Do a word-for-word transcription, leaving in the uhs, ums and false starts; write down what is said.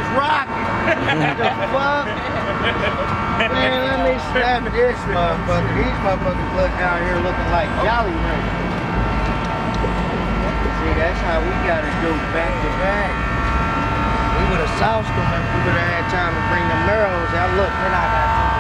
rocking. What the fuck? Man, let me snap this motherfucker. These motherfuckers look down here looking like Jolly Ranchers. See, that's how we gotta do back to back. We would have sauced them if we would have had time to bring the marrows out. Look, then I got some